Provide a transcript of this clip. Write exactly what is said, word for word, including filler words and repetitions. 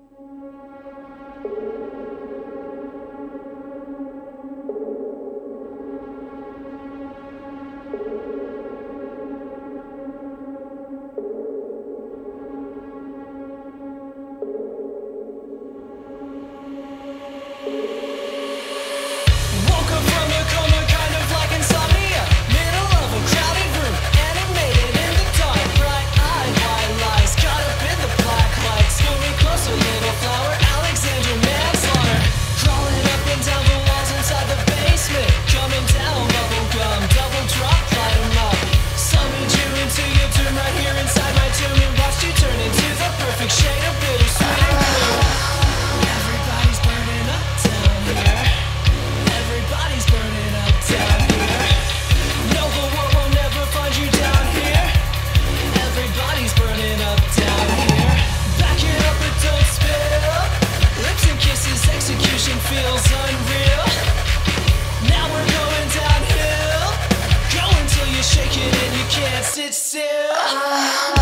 Woke up from a coma, kind of like insomnia. Middle of a crowded room, animated in the dark. Bright-eyed white lies, caught up in the black lights. Moving closer, little flower, Alexander manslaughter. Crawling up and down the walls inside the basement. Coming down, bubble gum, double drop, light 'em up. Summoned you into your doom right here inside my tomb, and watched you turn into the perfect shade of bittersweet and gloom. Everybody's burning up down here. Everybody's burning up down here. No, the war will never find you down here. Everybody's burning up down here. Back it up but don't spill. Lips and kisses, execution feels unreal. Now we're going downhill. Go until you shake it and you can't sit still.